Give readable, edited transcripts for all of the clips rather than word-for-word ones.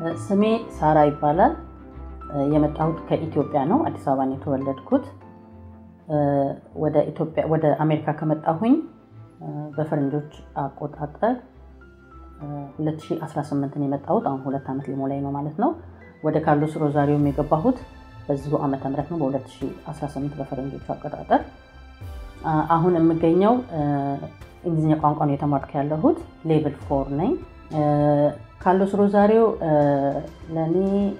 ስሜ ሳራ ይባላል የመጣሁት ከኢትዮጵያ ነው አዲስ አበባ ነው የተወለድኩት ወደ ኢትዮጵያ ወደ አሜሪካ ከመጣሁኝ በፈረንጆች አቆጣጠር 2018 ነው የመጣሁት አሁን 2 አመት ሊሞላኝ ነው ማለት ነው ወደ ካርሎስ ሮዛሪዮ የገባሁት በዚሁ ዓመተ ምህረት ነው በ2018 በፈረንጆች አቆጣጠር አሁን የምገኘው እንግሊዝኛ ቋንቋ ነው የተማርኩ ያለሁት ሌቭል 4 ነኝ ካርሎስ ሮዛሪዮ ለኔ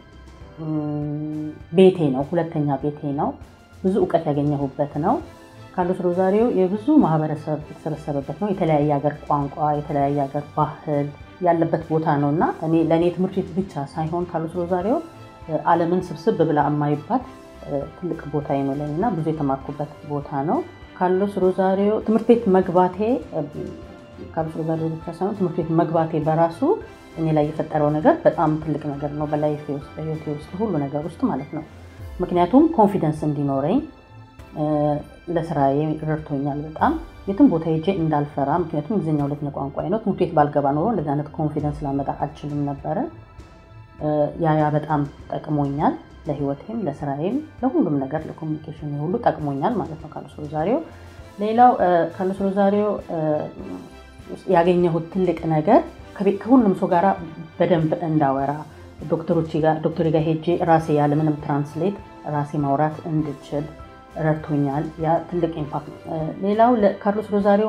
ቤቴ ነው ሁለተኛ ቤቴ ነው ብዙ ዕውቀት ያገኘሁበት ነው ካርሎስ ሮዛሪዮ የብዙ ማህበረሰብ የተሰበሰበበት ነው የተለያየ ሀገር ቋንቋ የተለያየ ሀገር ባህል ያለበት ቦታ ነውና እኔ ለኔ ትምህርት ቤት ብቻ ሳይሆን ካርሎስ ሮዛሪዮ ዓለምን ስብስብ ብላ አማይባት ትልቅ ቦታ ነው ለኔና ብዙ የተማርኩበት ቦታ ነው ካርሎስ ሮዛሪዮ ትምህርት ቤት መግባቴ ካርሎስ ሮዛሪዮ ብቻ ሳይሆን ትምህርት ቤት መግባቴ በራሱ እኔ ላይ የፈጠረው ነገር በጣም ትልቅ ነገር ነው በላይፌ ውስጥ በህይወቴ ውስጥ ሁሉ ነገር ውስጥ ማለት ነው ምክንያቱም ኮንፊደንስ እንዲኖረኝ ለስራዬ ረድቶኛል በጣም የትም ቦታ ሄጄ እንዳልፈራ ምክንያቱም እንግሊዝኛ ሁለተኛ ቋንቋዬ ነው ትምህርት ቤት ባልገባ ኖሮ እንደዚህ አይነት ኮንፊደንስ ላመጣ አልችልም ነበር ያ በጣም ጠቅሞኛል ለህይወቴም ለስራዬም ለሁሉም ነገር ለኮሙኒኬሽን ሁሉ ጠቅሞኛል ማለት ነው ካርሎስ ሮዛሪዮ ሌላው ካርሎስ ሮዛሪዮ ያገኘሁት ትልቅ ነገር ከሁሉም ሰው ጋራ በደንብ እንዳወራ ዶክተር ጋር ሄጄ ራሴ ያለ ምንም ትራንስሌት ራሴ ማውራት እንድችል ረድቶኛል ያ ትልቅ ኢምፓክት ሌላው ለካርሎስ ሮዛሪዮ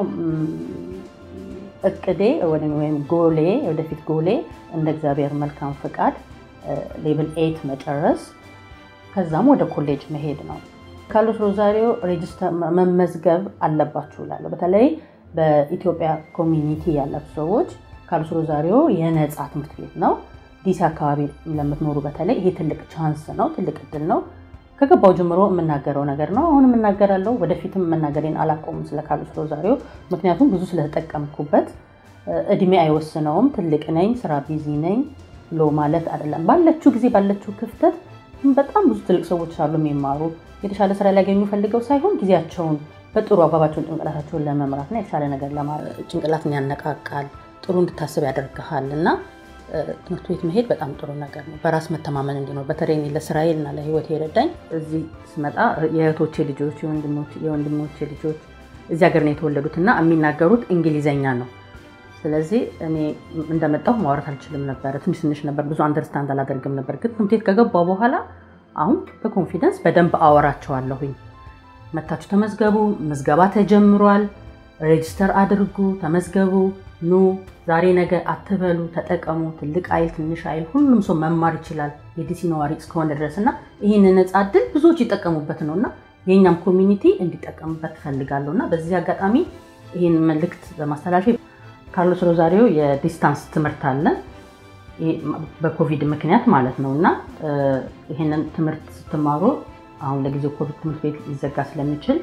እቅዴ ወይም ጎሌ ወደፊት ጎሌ እንደ እግዚአብሔር መልካም ፍቃድ ሌቭል 8 መጨረስ ከዛም ወደ ኮሌጅ መሄድ ነው ካርሎስ ሮዛሪዮ ሬጂስተር መመዝገብ አለባችሁ ይላል በተለይ በኢትዮጵያ ኮሚኒቲ ያላችሁ ሰዎች ካርሎስ ሮዛሪዮ የነጻ ትምህርት ቤት ነው ዲሲ አካባቢ ለምትኖሩ በተለይ ይሄ ትልቅ ቻንስ ነው ትልቅ እድል ነው ከገባው ጀምሮ የምናገረው ነገር ነው አሁን የምናገራለው ወደፊትም መናገሬን አላቆምም ስለ ካርሎስ ሮዛሪዮ ምክንያቱም ብዙ ስለተጠቀምኩበት እድሜ አይወስነውም ትልቅ ነኝ ስራ ቢዚ ነኝ ብሎ ማለት አይደለም ባለችው ጊዜ ባለችው ክፍተት በጣም ብዙ ትልቅ ሰዎች አሉ የሚማሩ የተሻለ ስራ ሊያገኙ ፈልገው ሳይሆን ጊዜያቸውን በጥሩ አባባቸውን ጭንቅላታቸውን ለመምራትና የተሻለ ነገር ለማድረግ ጭንቅላትን ያነቃቃል ጥሩ እንድታስብ ያደርጋልና ትምህርት ቤት መሄድ በጣም ጥሩ ነገር ነው በራስ መተማመን እንዲኖር በተለይ ለስራዬና ለህይወቴ ይረዳኝ እዚህ ስመጣ የእህቶቼ ልጆች የወንድሞቼ ልጆች እዚህ ሀገር ነው የተወለዱትና የሚናገሩት እንግሊዘኛ ነው ስለዚህ እኔ እንደመጣሁ ማውራት አልችልም ነበር ትንሽ ነበር ብዙ አንደርስታንድ አላደርግም ነበር ግን ትምህርት ቤት ከገባው በኋላ አሁን በኮንፊደንስ በደንብ አወራቸዋለሁኝ መታችሁ ተመዝገቡ ምዝገባ ተጀምሯል ሬጂስተር አድርጉ ተመዝገቡ ኑ ዛሬ ነገ አትበሉ ተጠቀሙ ትልቅ አይል ትንሽ አይል ሁሉም ሰው መማር ይችላል የዲሲ ነዋሪ እስከሆነ ድረስና ይሄንን ነፃ እድል ብዙዎች ይጠቀሙበት ነውና የኛም ኮሚኒቲ እንዲጠቀሙበት ፈልጋለሁና በዚህ አጋጣሚ ይሄን መልእክት በማስተላለፍ ካርሎስ ሮዛሪዮ የዲስታንስ ትምህርት አለ በኮቪድ ምክንያት ማለት ነውና ይሄንን ትምህርት ስትማሩ አሁን ለጊዜው ኮቪድ ትምህርት ቤት ሊዘጋ ስለሚችል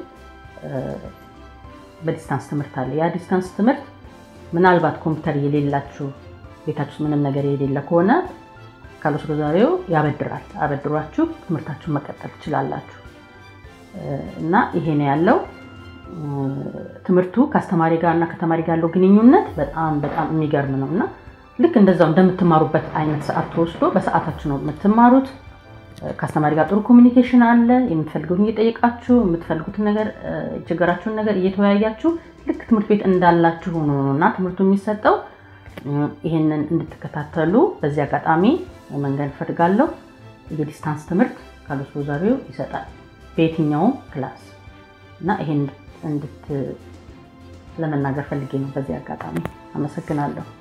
በዲስታንስ ትምህርት አለ ያ ዲስታንስ ትምህርት ምናልባት ኮምፒውተር የሌላችሁ ቤታችሁ ምንም ነገር የሌለ ከሆነ ካርሎስ ሮዛሪዮ ያበድራል አበድሯችሁ ትምህርታችሁን መቀጠል ትችላላችሁ እና ይሄ ነው ያለው ትምህርቱ ከአስተማሪ ጋርና ከተማሪ ጋር ያለው ግንኙነት በጣም የሚገርም ነውና ልክ እንደዛው እንደምትማሩበት አይነት ሰዓት ተወስዶ በሰዓታችሁ ነው የምትማሩት ከአስተማሪ ጋር ጥሩ ኮሙኒኬሽን አለ የምትፈልጉትን እየጠየቃችሁ የምትፈልጉትን ነገር ችግራችሁን ነገር እየተወያያችሁ ልክ ትምህርት ቤት እንዳላችሁ ሆኖና ትምህርቱ የሚሰጠው ይሄንን እንድትከታተሉ በዚህ አጋጣሚ መንገድ ፈልጋለሁ የዲስታንስ ትምህርት ካርሎስ ሮዛሪዮ ይሰጣል በየትኛው ክላስ እና ይሄን ለመናገር ፈልጌ ነው በዚህ አጋጣሚ አመሰግናለሁ